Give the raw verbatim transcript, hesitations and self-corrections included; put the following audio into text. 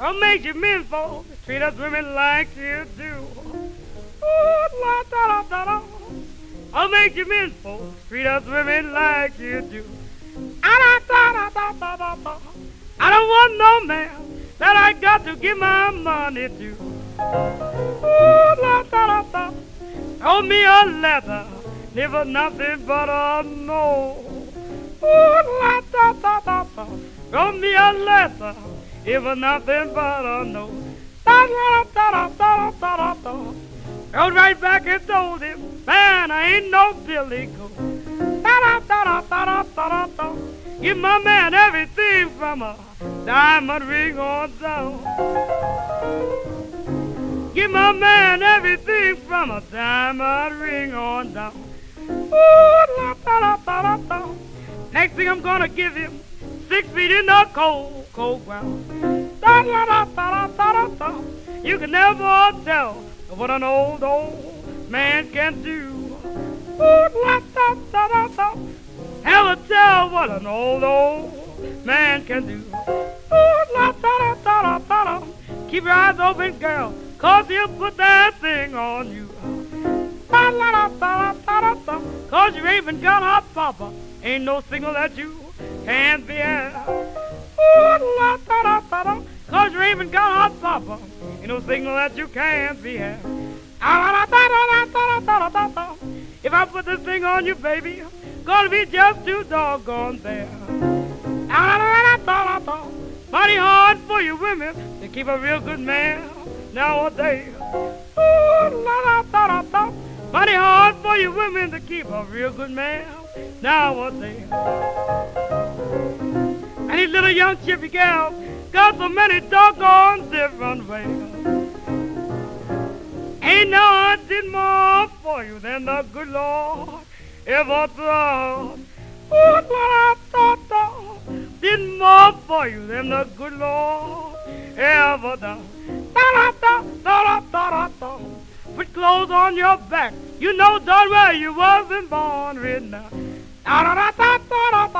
What makes you men folks treat us women like you do? Ooh, la da da da da. What makes you men folks treat us women like you do? Ah, da da da da da da. I don't want no man that I got to give my money to. Ooh, la da da da. Wrote me a letter, never nothing but a no. Ooh, la da da da da. Wrote me a letter, never nothing but a no. Da da da da da da da da. Wrote right back and told him, man, I ain't no Billy Goat. Da da da da da da da da. Give my man everything from a diamond ring on down. Give my man everything from a diamond ring on down. Ooh, la, da, da, da, da, da. Next thing I'm gonna give him six feet in the cold, cold ground. Da, da, da, da, da, da, da. You can never tell what an old, old man can do. Ooh, la, da, da, da, da. Never tell what an old, old man can do. Ooh, la, da, da, da, da, da. Keep your eyes open, girl, 'cause he'll put that thing on you. Da, da, da, da, da, da, da. 'Cause you ain't even got hot papa. Ain't no signal that you can't be at. Ooh, la, da, da, da, da. 'Cause you ain't even got hot papa. Ain't no signal that you can't be at. Da, da, da, da, da, da, da, da, da. If I put this thing on you, baby, gonna be just too doggone there. Da, da, da, da, da, da. Mighty hard for you women to keep a real good man nowadays. Ooh, la, da, da, da, da. Mighty hard for you women to keep a real good man nowadays. And these little young chippy gals got so many doggone different ways. Ain't no one did more for you than the good Lord ever done. Ooh, la, da, da, did more for you than the good Lord ever done. Da, da, da, da, da, da, da. Put clothes on your back, you know darn well you wasn't born with now. Da, da, da, da, da, da,